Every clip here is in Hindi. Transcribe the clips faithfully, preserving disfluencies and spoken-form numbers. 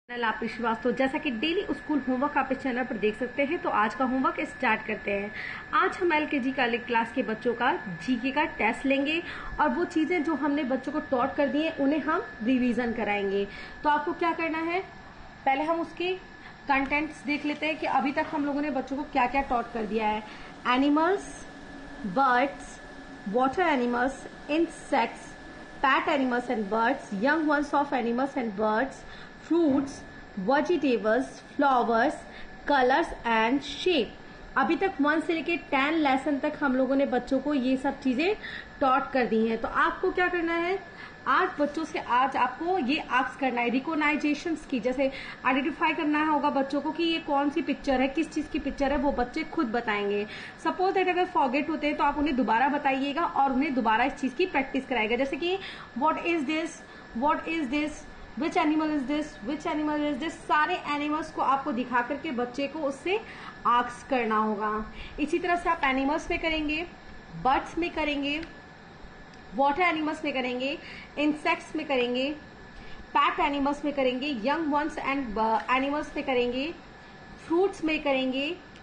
आप श्रीवास्तव, जैसा कि डेली स्कूल होमवर्क आप इस चैनल पर देख सकते हैं, तो आज का होमवर्क स्टार्ट करते हैं। आज हम एलकेजी का क्लास के बच्चों का जीके का टेस्ट लेंगे और वो चीजें जो हमने बच्चों को टॉट कर दी हैं उन्हें हम रिवीजन कराएंगे। तो आपको क्या करना है, पहले हम उसके कंटेंट्स देख लेते हैं कि अभी तक हम लोगों ने बच्चों को क्या क्या टॉट कर दिया है। Animals, birds, water animals, insects, pet animals and birds, young ones of animals and birds, fruits, vegetables, flowers, colors and shape। अभी तक वन से लेके टेन लेसन तक हम लोगों ने बच्चों को ये सब चीजें टॉट कर दी हैं। तो आपको क्या करना है, आज बच्चों से आज आपको ये आस्क करना है रिकॉग्नाइजेशन की, जैसे आइडेंटिफाई करना होगा बच्चों को कि ये कौन सी पिक्चर है, किस चीज की पिक्चर है, वो बच्चे खुद बताएंगे। सपोज दैट अगर फॉरगेट होते हैं तो आप उन्हें दोबारा बताइएगा और उन्हें दोबारा इस चीज की प्रैक्टिस कराएगा। जैसे कि what is this, what is this, which animal is this, which animal is this, सारे एनिमल्स को आपको दिखा करके बच्चे को उससे आस्क करना होगा। इसी तरह से आप एनिमल्स में करेंगे, बर्ड्स में करेंगे, वाटर एनिमल्स में करेंगे, इंसेक्ट्स में करेंगे, पैट एनिमल्स में करेंगे, यंग वंस एंड एनिमल्स में करेंगे, फ्रूट्स में करेंगे,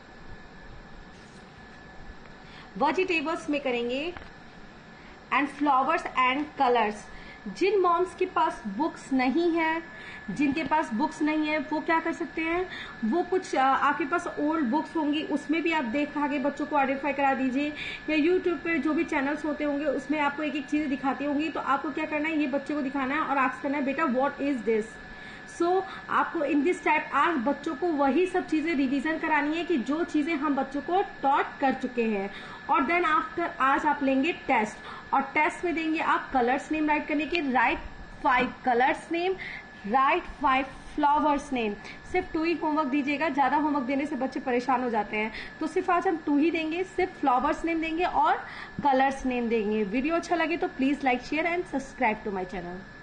वेजिटेबल्स में करेंगे एंड फ्लावर्स एंड कलर्स। जिन मॉम्स के पास बुक्स नहीं है, जिनके पास बुक्स नहीं है, वो क्या कर सकते हैं, वो कुछ आपके पास ओल्ड बुक्स होंगी उसमें भी आप देख आगे बच्चों को आइडेंटिफाई करा दीजिए, या यूट्यूब पे जो भी चैनल्स होते होंगे उसमें आपको एक एक चीजें दिखाती होंगी। तो आपको क्या करना है, ये बच्चे को दिखाना है और आस्क करना है बेटा what is this. So so, आपको इन दिस टाइप आज बच्चों को वही सब चीजें रिवीजन करानी है कि जो चीजें हम बच्चों को टॉट कर चुके हैं। और देन आफ्टर आज आप लेंगे टेस्ट और टेस्ट में देंगे आप कलर्स नेम राइट करने के, write five colours name, write five flowers name. सिर्फ टू ही होमवर्क दीजिएगा, ज्यादा होमवर्क देने से बच्चे परेशान हो जाते हैं। तो सिर्फ आज हम टू ही देंगे, सिर्फ फ्लावर्स नेम देंगे और कलर्स नेम देंगे। वीडियो अच्छा लगे तो please like, share and subscribe to my channel.